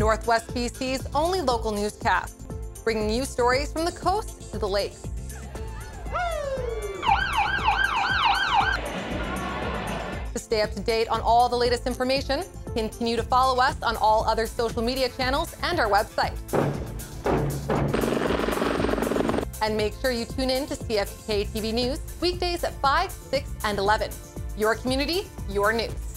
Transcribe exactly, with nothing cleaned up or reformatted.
Northwest B C's only local newscast, bringing you stories from the coast to the lakes. To stay up to date on all the latest information, continue to follow us on all other social media channels and our website. And make sure you tune in to C F T K T V News weekdays at five, six, and eleven. Your community, your news.